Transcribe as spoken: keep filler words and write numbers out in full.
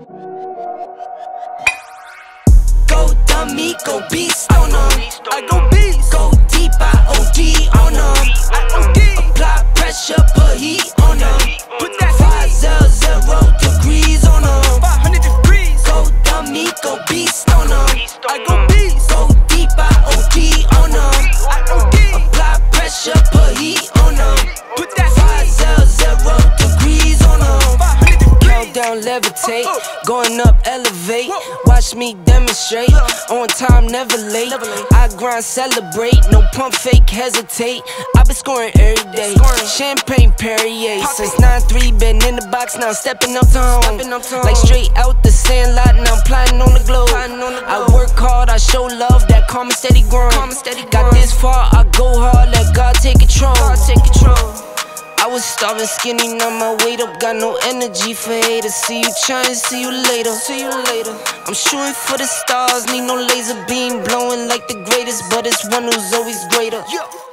Go dummy, go beast on them. I go beast. Go deep, I O D on them. I O D. Apply pressure, put heat on them. Put that five zero zero degrees on them. Five hundred degrees. Go dummy, go beast on them. I go beast. Go deep, I O D on them. I O D. Apply pressure, put heat on them. Put that five zero zero degrees on them. Five hundred degrees. Countdown, levitate, going up, elevate. Watch me demonstrate. On time, never late. I grind, celebrate. No pump, fake, hesitate. I been scoring every day. Champagne Perrier. Since nine three, been in the box, now I'm stepping up to home. Like straight out the sandlot, now I'm plotting on the globe. I work hard, I show love, that calm and steady grind. Got this far, I go hard, let God take control. I was starving skinny, now my weight up, got no energy for haters. See you trying, see you later. See you later. I'm shooting for the stars, need no laser beam blowing like the greatest, but it's one who's always greater.